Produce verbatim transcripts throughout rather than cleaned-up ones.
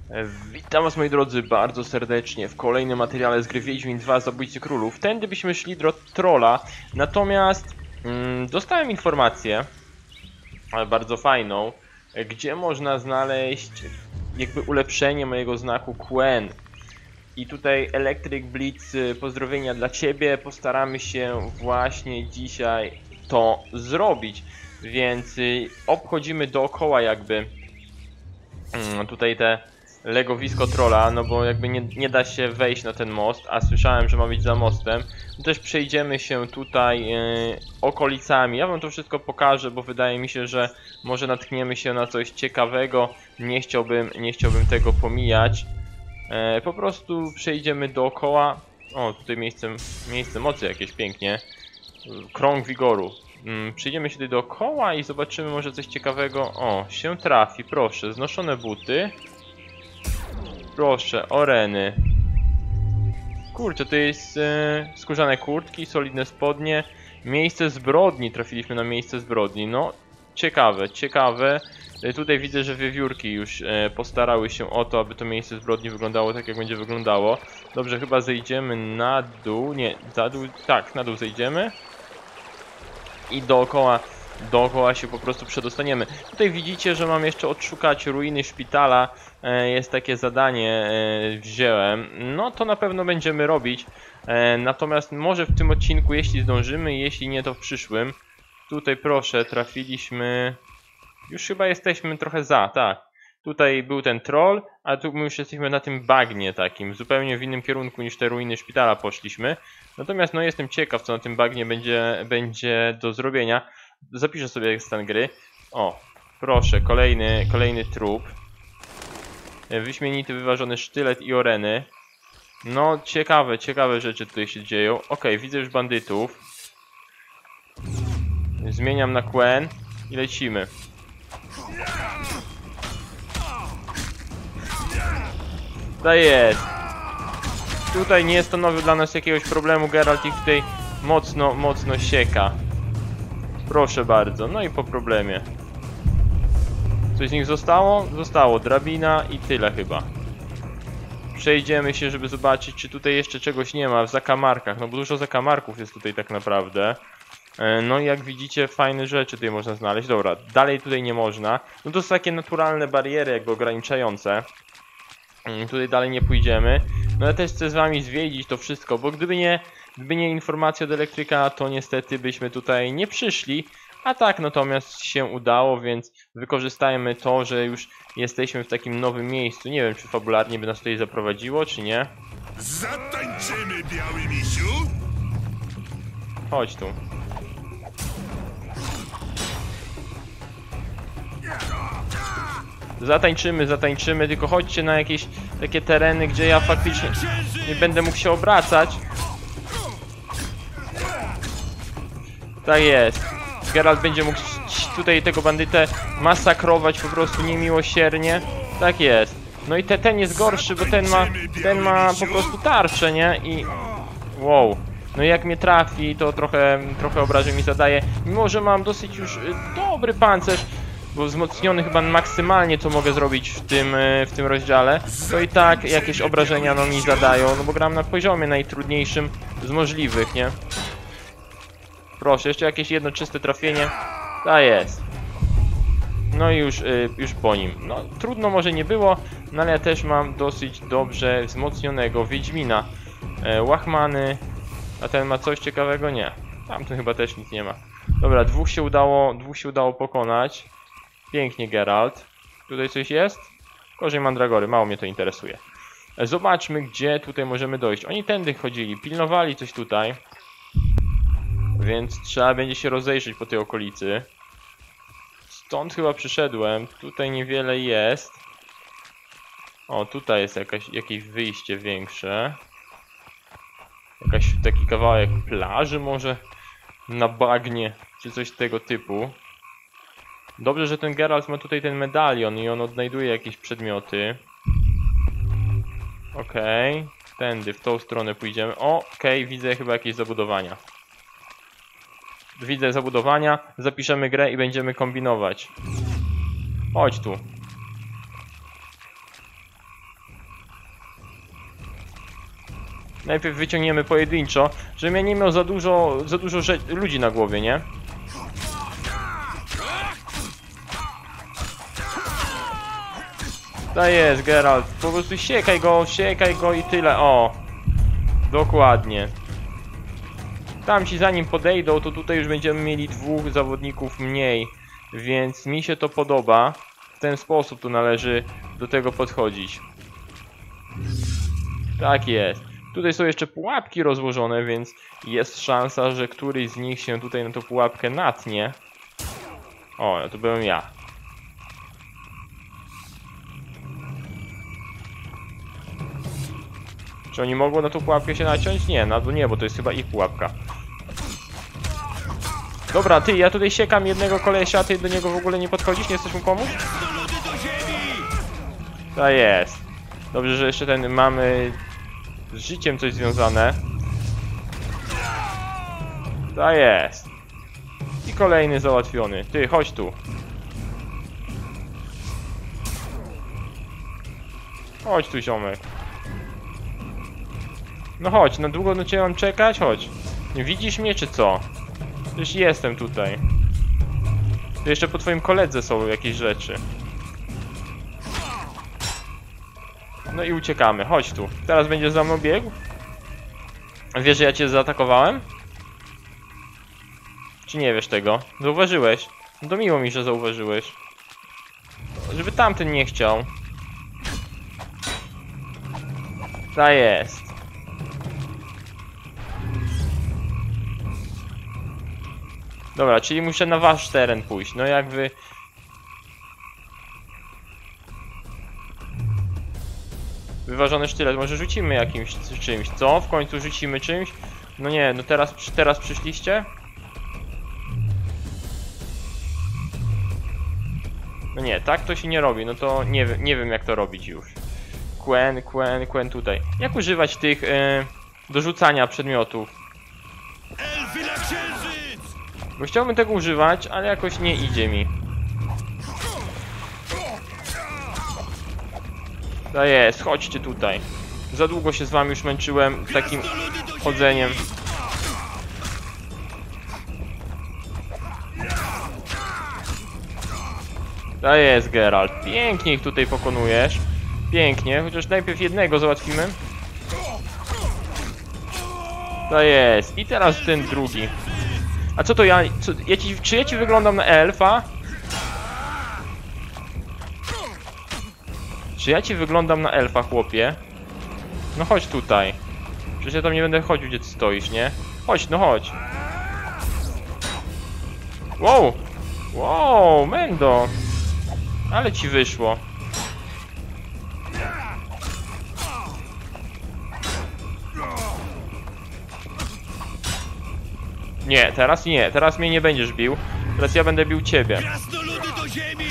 Witam was, moi drodzy, bardzo serdecznie w kolejnym materiale z gry Wiedźmin dwa Zabójcy Królów. Tędy byśmy szli do trolla, natomiast mm, dostałem informację, ale bardzo fajną, gdzie można znaleźć jakby ulepszenie mojego znaku Quen. I tutaj Electric Blitz, pozdrowienia dla ciebie, postaramy się właśnie dzisiaj to zrobić, więc obchodzimy dookoła jakby mm, tutaj te legowisko trolla, no bo jakby nie, nie da się wejść na ten most, a słyszałem, że ma być za mostem. Też przejdziemy się tutaj yy, okolicami. Ja wam to wszystko pokażę, bo wydaje mi się, że może natkniemy się na coś ciekawego. Nie chciałbym, nie chciałbym tego pomijać. Yy, po prostu przejdziemy dookoła. O, tutaj miejsce, miejsce mocy jakieś pięknie. Krąg wigoru. Yy, przejdziemy się tutaj dookoła i zobaczymy może coś ciekawego. O, się trafi, proszę. Znoszone buty. Proszę, oreny. Kurczę, to jest e, skórzane kurtki, solidne spodnie. Miejsce zbrodni, trafiliśmy na miejsce zbrodni. No, ciekawe, ciekawe. E, tutaj widzę, że wiewiórki już e, postarały się o to, aby to miejsce zbrodni wyglądało tak, jak będzie wyglądało. Dobrze, chyba zejdziemy na dół. Nie, za dół, tak, na dół zejdziemy. I dookoła, dookoła się po prostu przedostaniemy. Tutaj widzicie, że mam jeszcze odszukać ruiny szpitala. Jest takie zadanie, wziąłem. No to na pewno będziemy robić. Natomiast może w tym odcinku, jeśli zdążymy, jeśli nie, to w przyszłym. Tutaj proszę, trafiliśmy. Już chyba jesteśmy trochę za, tak. Tutaj był ten troll, a tu my już jesteśmy na tym bagnie takim, zupełnie w innym kierunku niż te ruiny szpitala poszliśmy. Natomiast no jestem ciekaw, co na tym bagnie będzie, będzie do zrobienia. Zapiszę sobie stan gry. O, proszę, kolejny, kolejny trup. Wyśmienity, wyważony sztylet i oreny. No, ciekawe, ciekawe rzeczy tutaj się dzieją. Ok, widzę już bandytów. Zmieniam na Quen i lecimy. To jest. Tutaj nie stanowi dla nas jakiegoś problemu. Geralt ich tutaj mocno, mocno sieka. Proszę bardzo. No i po problemie. Coś z nich zostało? Zostało. Drabina i tyle chyba. Przejdziemy się, żeby zobaczyć, czy tutaj jeszcze czegoś nie ma w zakamarkach. No bo dużo zakamarków jest tutaj tak naprawdę. No i jak widzicie, fajne rzeczy tutaj można znaleźć. Dobra, dalej tutaj nie można. No to są takie naturalne bariery jakby ograniczające. Tutaj dalej nie pójdziemy. No ja też chcę z wami zwiedzić to wszystko, bo gdyby nie, gdyby nie informacja od elektryka, to niestety byśmy tutaj nie przyszli. A tak natomiast się udało, więc wykorzystajmy to, że już jesteśmy w takim nowym miejscu. Nie wiem, czy fabularnie by nas tutaj zaprowadziło, czy nie. Zatańczymy, biały misiu? Chodź tu. Zatańczymy, zatańczymy, tylko chodźcie na jakieś takie tereny, gdzie ja faktycznie nie będę mógł się obracać. Tak jest. Geralt będzie mógł tutaj tego bandytę masakrować po prostu niemiłosiernie. Tak jest. No i te, ten jest gorszy, bo ten ma, ten ma po prostu tarczę, nie? I... Wow. No i jak mnie trafi, to trochę, trochę obrażeń mi zadaje. Mimo że mam dosyć już dobry pancerz, bo wzmocniony chyba maksymalnie to mogę zrobić w tym, w tym rozdziale, to i tak jakieś obrażenia no mi zadają, no bo gram na poziomie najtrudniejszym z możliwych, nie? Proszę, jeszcze jakieś jedno czyste trafienie. Ta jest. No i już, y, już po nim. No, trudno może nie było, no ale ja też mam dosyć dobrze wzmocnionego Wiedźmina. E, łachmany. A ten ma coś ciekawego? Nie. Tamten chyba też nic nie ma. Dobra, dwóch się udało, dwóch się udało pokonać. Pięknie, Geralt. Tutaj coś jest? Korzeń mandragory, mało mnie to interesuje. E, zobaczmy, gdzie tutaj możemy dojść. Oni tędy chodzili, pilnowali coś tutaj. Więc trzeba będzie się rozejrzeć po tej okolicy. Stąd chyba przyszedłem. Tutaj niewiele jest. O, tutaj jest jakaś, jakieś wyjście większe. Jakaś taki kawałek plaży może na bagnie, czy coś tego typu. Dobrze, że ten Geralt ma tutaj ten medalion i on odnajduje jakieś przedmioty. Okej, okay. Tędy, w tą stronę pójdziemy. O, okej, okay. Widzę chyba jakieś zabudowania. Widzę zabudowania, zapiszemy grę i będziemy kombinować. Chodź tu. najpierw wyciągniemy pojedynczo, żebym ja nie miał za dużo, za dużo ludzi na głowie, nie? To jest, Geralt, po prostu siekaj go, siekaj go i tyle, o! Dokładnie. Tam ci zanim podejdą, to tutaj już będziemy mieli dwóch zawodników mniej, więc mi się to podoba. W ten sposób tu należy do tego podchodzić. Tak jest. Tutaj są jeszcze pułapki rozłożone, więc jest szansa, że któryś z nich się tutaj na tą pułapkę natnie. O, no to byłem ja. Czy oni mogą na tą pułapkę się naciąć? Nie, no nie, bo to jest chyba ich pułapka. Dobra, ty, ja tutaj siekam jednego kolesia, ty do niego w ogóle nie podchodzisz? Nie chcesz mu pomóc? To jest. Dobrze, że jeszcze ten mamy z życiem coś związane. To jest. I kolejny załatwiony. Ty, chodź tu. Chodź tu, ziomek. No chodź, na długo do ciebie mam czekać? Chodź. Widzisz mnie, czy co? Przecież jestem tutaj. Tu jeszcze po twoim koledze są jakieś rzeczy. No i uciekamy, chodź tu. Teraz będziesz za mną biegł? Wiesz, że ja cię zaatakowałem? Czy nie wiesz tego? Zauważyłeś? No to miło mi, że zauważyłeś. Żeby tamten nie chciał. Ta jest. Dobra, czyli muszę na wasz teren pójść. No jak wy... Wyważony sztylet, może rzucimy jakimś czymś, co? W końcu rzucimy czymś? No nie, no teraz, teraz przyszliście? No nie, tak to się nie robi, no to nie, nie wiem jak to robić już. Quen, Quen, Quen tutaj. Jak używać tych yy, do rzucania przedmiotów? Bo chciałbym tego używać, ale jakoś nie idzie mi. To jest, chodźcie tutaj. Za długo się z wami już męczyłem takim chodzeniem. To jest, Geralt. Pięknie ich tutaj pokonujesz. Pięknie, chociaż najpierw jednego załatwimy. To jest. I teraz ten drugi. A co to ja... Co, ja ci, czy ja ci wyglądam na elfa? Czy ja ci wyglądam na elfa, chłopie? No chodź tutaj. Przecież ja tam nie będę chodził, gdzie ty stoisz, nie? Chodź, no chodź. Wow! Wow, Mendo! Ale ci wyszło. Nie, teraz nie, teraz mnie nie będziesz bił. Teraz ja będę bił ciebie. Krasnoludy do ziemi!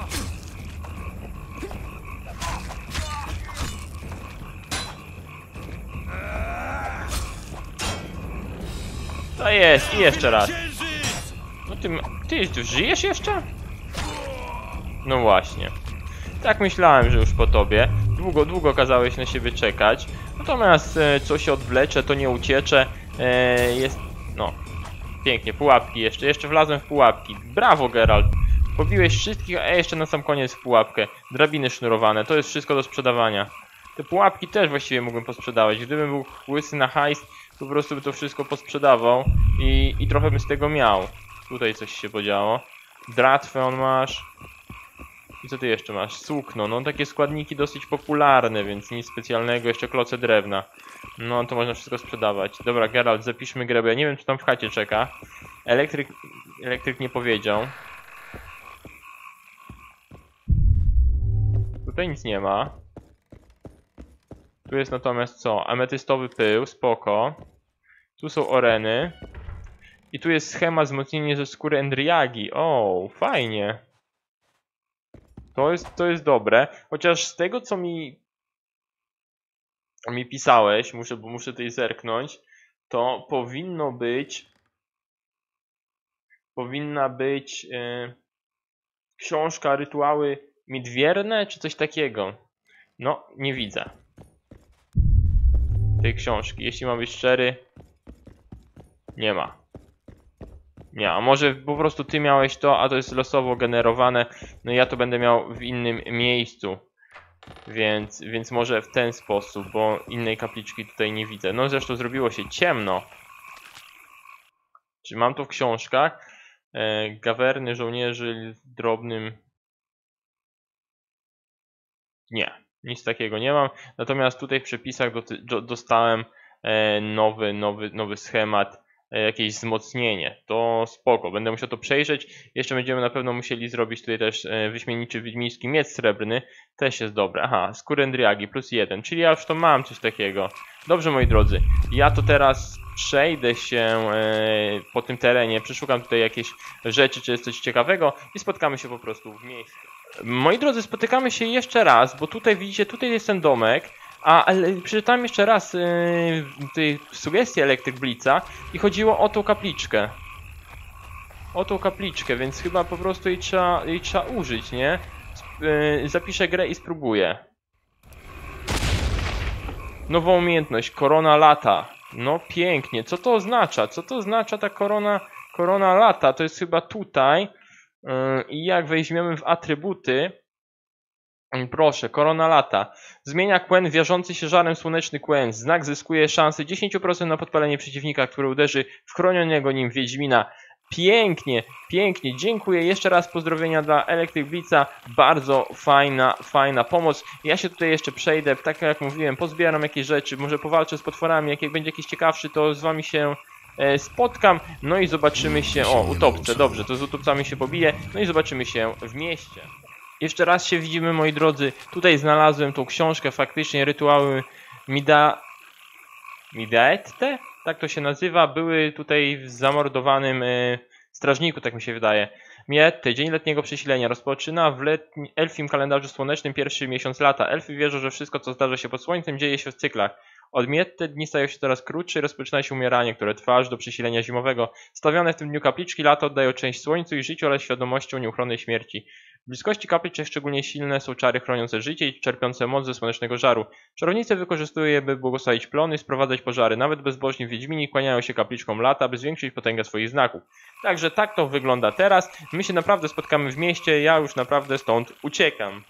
To jest, i jeszcze raz. No ty, ty, ty żyjesz jeszcze? No właśnie. Tak myślałem, że już po tobie. Długo, długo kazałeś na siebie czekać. Natomiast e, co się odwlecze, to nie uciecze. E, jest... no. Pięknie, pułapki jeszcze. Jeszcze wlazłem w pułapki. Brawo, Geralt. Pobiłeś wszystkich, a jeszcze na sam koniec w pułapkę. Drabiny sznurowane, to jest wszystko do sprzedawania. Te pułapki też właściwie mógłbym posprzedawać. Gdybym był łysy na hajs, to po prostu by to wszystko posprzedawał i, i trochę bym z tego miał. Tutaj coś się podziało. Dratwę on masz. I co ty jeszcze masz? Sukno. No takie składniki dosyć popularne, więc nic specjalnego. Jeszcze kloce drewna. No to można wszystko sprzedawać. Dobra, Geralt, zapiszmy grę, bo ja nie wiem, czy tam w chacie czeka. Elektryk... Elektryk nie powiedział. Tutaj nic nie ma. Tu jest natomiast co? Ametystowy pył, spoko. Tu są oreny. I tu jest schema wzmocnienie ze skóry Endriagi. O, fajnie. To jest, to jest dobre. Chociaż z tego, co mi mi pisałeś, muszę, bo muszę tutaj zerknąć, to powinno być powinna być yy, książka Rytuały Midwierne, czy coś takiego. No, nie widzę. tej książki. Jeśli mam być szczery, nie ma. Nie, a może po prostu ty miałeś to, a to jest losowo generowane. No ja to będę miał w innym miejscu. Więc, więc może w ten sposób, bo innej kapliczki tutaj nie widzę. No zresztą zrobiło się ciemno. Czy mam to w książkach? E, gawerny żołnierzy z drobnym... Nie, nic takiego nie mam. Natomiast tutaj w przepisach do, do, dostałem e, nowy, nowy, nowy schemat, e, jakieś wzmocnienie. To spoko, będę musiał to przejrzeć. Jeszcze będziemy na pewno musieli zrobić tutaj też e, wyśmieniczy wiedźmiński miecz srebrny. Też jest dobre. Aha, skóry Endriagi plus jeden, czyli ja już to mam coś takiego. Dobrze, moi drodzy, ja to teraz przejdę się e, po tym terenie, przeszukam tutaj jakieś rzeczy, czy jest coś ciekawego i spotkamy się po prostu w miejscu. Moi drodzy, spotykamy się jeszcze raz, bo tutaj widzicie, tutaj jest ten domek, a ale przeczytałem jeszcze raz yy, tej sugestii Electric Blitza i chodziło o tą kapliczkę. O tą kapliczkę, więc chyba po prostu jej trzeba, jej trzeba użyć, nie? Yy, zapiszę grę i spróbuję. Nową umiejętność, korona lata. No pięknie, co to oznacza? Co to oznacza ta korona, korona lata? To jest chyba tutaj. I jak weźmiemy w atrybuty, proszę, korona lata. Zmienia Quen wiążący się żarem słoneczny Quen. Znak zyskuje szansę dziesięć procent na podpalenie przeciwnika, który uderzy w chronionego nim Wiedźmina. Pięknie, pięknie. Dziękuję. Jeszcze raz pozdrowienia dla Electric Blitza. Bardzo fajna, fajna pomoc. Ja się tutaj jeszcze przejdę, tak jak mówiłem, pozbieram jakieś rzeczy, może powalczę z potworami. Jak będzie jakiś ciekawszy, to z wami się spotkam, no i zobaczymy się, o, utopce, dobrze, to z utopcami się pobiję, no i zobaczymy się w mieście. Jeszcze raz się widzimy, moi drodzy, tutaj znalazłem tą książkę, faktycznie rytuały Mida... Midaette? Tak to się nazywa, były tutaj w zamordowanym e, strażniku, tak mi się wydaje. Midaette, dzień letniego przesilenia, rozpoczyna w letni, elfim kalendarzu słonecznym pierwszy miesiąc lata. Elfy wierzą, że wszystko, co zdarza się pod słońcem, dzieje się w cyklach. Odmiette dni stają się coraz krótsze i rozpoczyna się umieranie, które trwa aż do przesilenia zimowego. Stawione w tym dniu kapliczki lata oddają część słońcu i życiu oraz świadomością nieuchronnej śmierci. W bliskości kapliczek szczególnie silne są czary chroniące życie i czerpiące moc ze słonecznego żaru. Czarownice wykorzystują je, by błogosławić plony i sprowadzać pożary. Nawet bezbożni wiedźmini kłaniają się kapliczkom lata, by zwiększyć potęgę swoich znaków. Także tak to wygląda teraz. My się naprawdę spotkamy w mieście, ja już naprawdę stąd uciekam.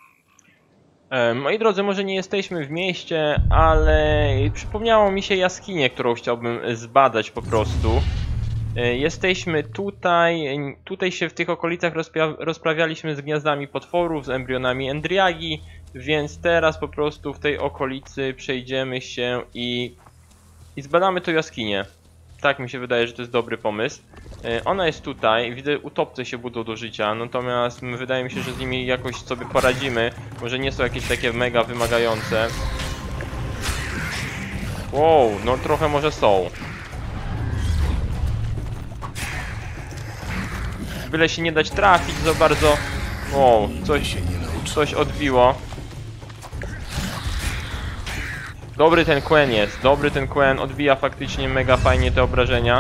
Moi drodzy, może nie jesteśmy w mieście, ale przypomniało mi się jaskinię, którą chciałbym zbadać po prostu. Jesteśmy tutaj, tutaj się w tych okolicach rozprawialiśmy z gniazdami potworów, z embrionami Endriagi, więc teraz po prostu w tej okolicy przejdziemy się i, i zbadamy tą jaskinię. Tak mi się wydaje, że to jest dobry pomysł. Ona jest tutaj, widzę, utopce się budzą do życia, natomiast wydaje mi się, że z nimi jakoś sobie poradzimy. Może nie są jakieś takie mega wymagające. Wow, no trochę może są. Byle się nie dać trafić za bardzo. Wow, coś, coś odbiło. Dobry ten Quen jest, dobry ten Quen, odbija faktycznie mega fajnie te obrażenia.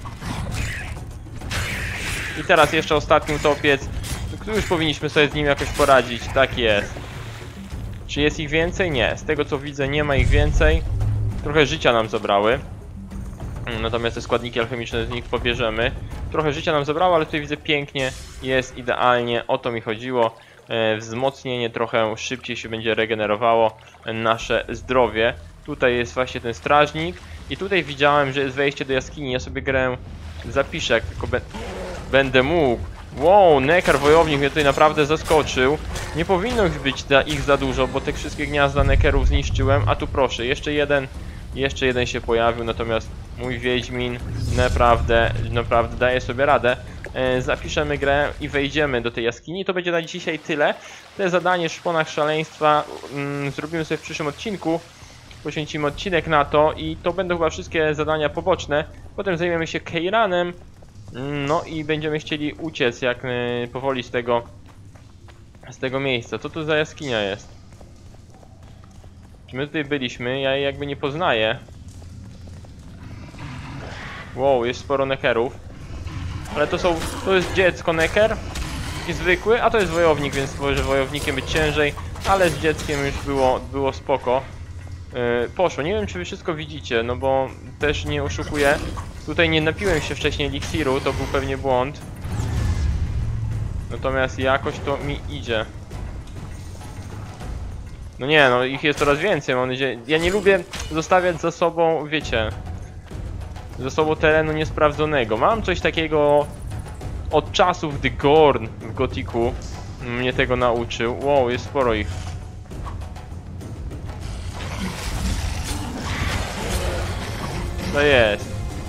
I teraz jeszcze ostatni utopiec. Już powinniśmy sobie z nim jakoś poradzić, tak jest. Czy jest ich więcej? Nie, z tego co widzę nie ma ich więcej. Trochę życia nam zabrały. Natomiast te składniki alchemiczne z nich pobierzemy. Trochę życia nam zabrało, ale tutaj widzę pięknie, jest idealnie, o to mi chodziło. E, wzmocnienie, trochę szybciej się będzie regenerowało nasze zdrowie. Tutaj jest właśnie ten strażnik i tutaj widziałem, że jest wejście do jaskini. Ja sobie grę zapiszę, jak tylko be będę mógł. Wow, Nekar wojownik mnie tutaj naprawdę zaskoczył. Nie powinno ich być za, ich za dużo, bo te wszystkie gniazda Nekerów zniszczyłem. A tu proszę, jeszcze jeden, jeszcze jeden się pojawił, natomiast mój Wiedźmin naprawdę, naprawdę daje sobie radę. E, zapiszemy grę i wejdziemy do tej jaskini. To będzie na dzisiaj tyle. Te zadanie w szponach szaleństwa mm, zrobimy sobie w przyszłym odcinku. Poświęcimy odcinek na to i to będą chyba wszystkie zadania poboczne. Potem zajmiemy się Keiranem. No i będziemy chcieli uciec jak yy, powoli z tego z tego miejsca. Co to za jaskinia jest? Czy my tutaj byliśmy? Ja jej jakby nie poznaję. Wow, jest sporo nekerów. Ale to są... to jest dziecko neker. Taki zwykły, a to jest wojownik, więc może wojownikiem być ciężej. Ale z dzieckiem już było, było spoko. Yy, poszło. Nie wiem, czy wy wszystko widzicie, no bo też nie oszukuję. Tutaj nie napiłem się wcześniej eliksiru, to był pewnie błąd. Natomiast jakoś to mi idzie. No nie, no ich jest coraz więcej, mam nadzieję. Ja nie lubię zostawiać za sobą, wiecie, za sobą terenu niesprawdzonego. Mam coś takiego od czasów, gdy Gorn w Gotiku mnie tego nauczył. Wow, jest sporo ich. To jest.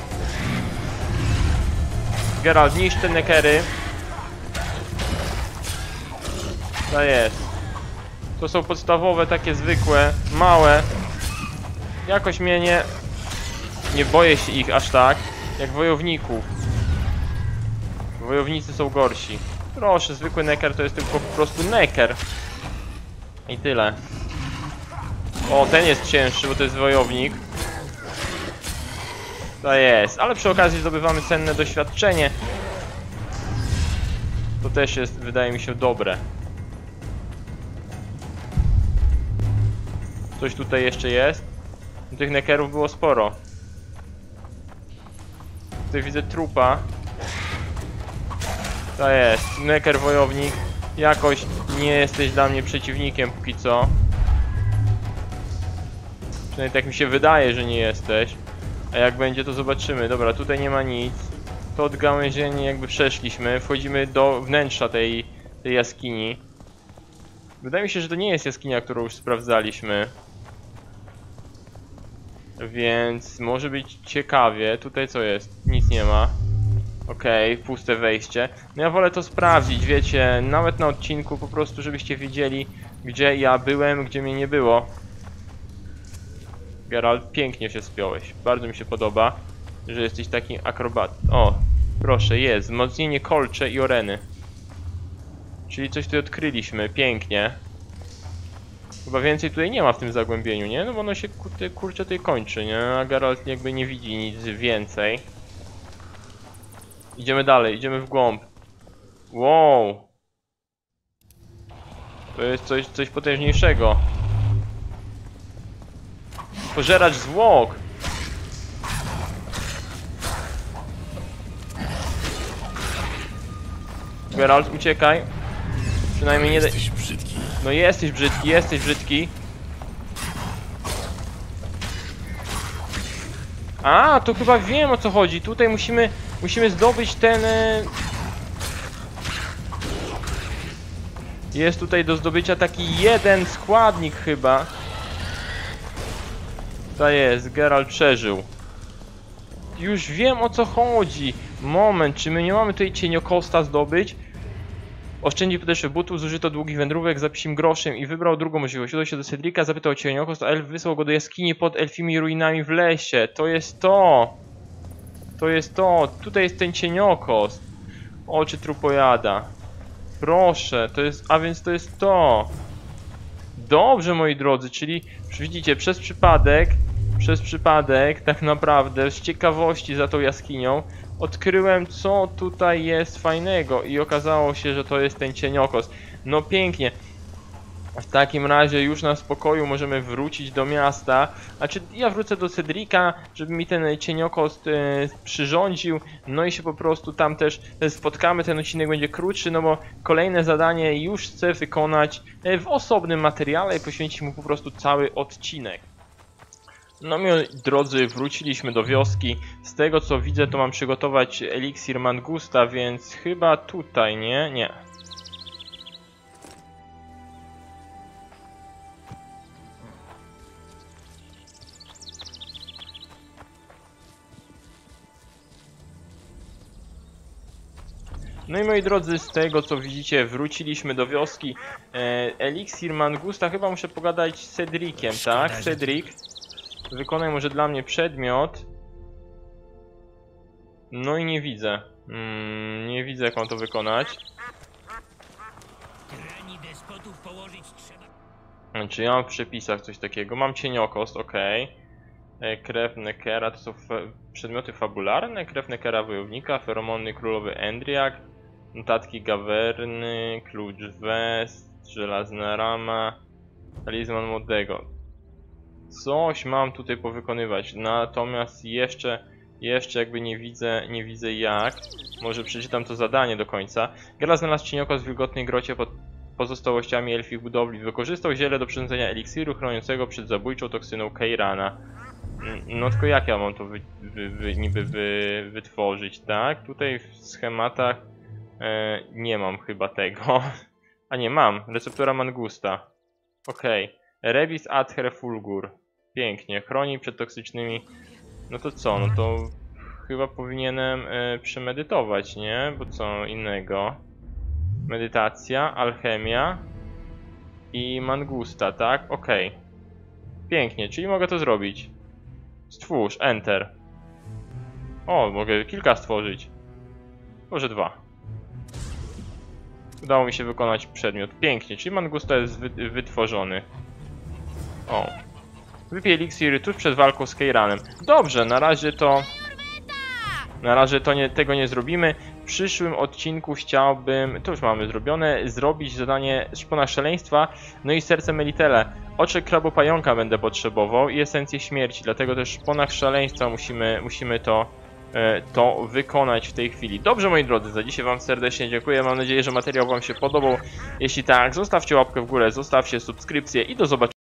Geralt, niszcz te nekery. To jest. To są podstawowe, takie zwykłe, małe. Jakoś mnie nie... Nie boję się ich aż tak, jak wojowników. Wojownicy są gorsi. Proszę, zwykły neker to jest tylko po prostu neker. I tyle. O, ten jest cięższy, bo to jest wojownik. To jest, ale przy okazji zdobywamy cenne doświadczenie. To też jest, wydaje mi się, dobre. Coś tutaj jeszcze jest. Tych nekerów było sporo. Tutaj widzę trupa. To jest, neker wojownik. Jakoś nie jesteś dla mnie przeciwnikiem póki co. Przynajmniej tak mi się wydaje, że nie jesteś. A jak będzie, to zobaczymy. Dobra, tutaj nie ma nic. To odgałęzienie jakby przeszliśmy. Wchodzimy do wnętrza tej, tej jaskini. Wydaje mi się, że to nie jest jaskinia, którą już sprawdzaliśmy. Więc może być ciekawie. Tutaj co jest? Nic nie ma. Okej, okay, puste wejście. No ja wolę to sprawdzić, wiecie, nawet na odcinku po prostu, żebyście wiedzieli, gdzie ja byłem, gdzie mnie nie było. Geralt, pięknie się spiąłeś. Bardzo mi się podoba, że jesteś taki akrobat. O, proszę, jest. Wzmocnienie kolcze i oreny. Czyli coś tutaj odkryliśmy, pięknie. Chyba więcej tutaj nie ma w tym zagłębieniu, nie? No bo ono się kurczę tutaj kończy, nie? A Geralt jakby nie widzi nic więcej. Idziemy dalej, idziemy w głąb. Wow! To jest coś, coś potężniejszego. Pożeracz zwłok! Geralt, uciekaj. Przynajmniej nie... Jesteś brzydki. No jesteś brzydki, jesteś brzydki. A, to chyba wiem, o co chodzi. Tutaj musimy, musimy zdobyć ten... Jest tutaj do zdobycia taki jeden składnik chyba. To jest, Geralt przeżył. Już wiem, o co chodzi. Moment, czy my nie mamy tutaj cieniokosta zdobyć? Oszczędzi podeszły butów, zużyto długich wędrówek za psim groszem i wybrał drugą możliwość. Udał się do Cedrika, zapytał o cieniokost, a elf wysłał go do jaskini pod elfimi ruinami w lesie. To jest to! To jest to! Tutaj jest ten cieniokost. Oczy trupojada. Proszę, to jest... A więc to jest to! Dobrze, moi drodzy, czyli widzicie, przez przypadek, przez przypadek, tak naprawdę, z ciekawości za tą jaskinią, odkryłem, co tutaj jest fajnego i okazało się, że to jest ten cieniokost. No pięknie. W takim razie już na spokoju możemy wrócić do miasta. Znaczy, ja wrócę do Cedrika, żeby mi ten cieniokost e, przyrządził. No i się po prostu tam też spotkamy. Ten odcinek będzie krótszy, no bo kolejne zadanie już chcę wykonać w osobnym materiale i poświęcić mu po prostu cały odcinek. No moi drodzy, wróciliśmy do wioski. Z tego co widzę, to mam przygotować eliksir Mangusta, więc chyba tutaj, nie? Nie. No i moi drodzy, z tego co widzicie, wróciliśmy do wioski. E, eliksir Mangusta, chyba muszę pogadać z Cedriciem, tak? Cedric, wykonaj może dla mnie przedmiot. No i nie widzę. Mm, nie widzę, jak mam to wykonać. Czy ja mam w przepisach coś takiego? Mam cieniokost, ok. E, krew Nekera, to są fa przedmioty fabularne. Krew Nekera wojownika, feromony królowy Endriak, notatki Gawerny, klucz West, żelazna rama, talizman młodego. Coś mam tutaj powykonywać, natomiast jeszcze, jeszcze jakby nie widzę, nie widzę jak. Może przeczytam to zadanie do końca. Geralt znalazł cieniokaz w wilgotnej grocie pod pozostałościami elfich budowli. Wykorzystał ziele do przyrządzenia eliksiru chroniącego przed zabójczą toksyną Keirana. No tylko jak ja mam to wy, wy, wy, niby wy, wytworzyć, tak? Tutaj w schematach e, nie mam chyba tego. A nie, mam. Receptura mangusta. Okej. Okay. Rebis adher fulgur. Pięknie. Chroni przed toksycznymi... No to co? No to chyba powinienem e, przemedytować, nie? Bo co innego? Medytacja, alchemia i mangusta, tak? Okej. Okay. Pięknie, czyli mogę to zrobić. Stwórz, enter. O, mogę kilka stworzyć. Może dwa. Udało mi się wykonać przedmiot. Pięknie, czyli mangusta jest wy wytworzony. O. Wypij eliksir tuż przed walką z Keiranem. Dobrze, na razie to... Na razie to nie, tego nie zrobimy. W przyszłym odcinku chciałbym, to już mamy zrobione, zrobić zadanie Szpona Szaleństwa, no i Serce Melitele. Oczek krabopająka będę potrzebował i esencję śmierci, dlatego też w Szponach Szaleństwa musimy, musimy to, e, to wykonać w tej chwili. Dobrze, moi drodzy, za dzisiaj wam serdecznie dziękuję, mam nadzieję, że materiał wam się podobał. Jeśli tak, zostawcie łapkę w górę, zostawcie subskrypcję i do zobaczenia.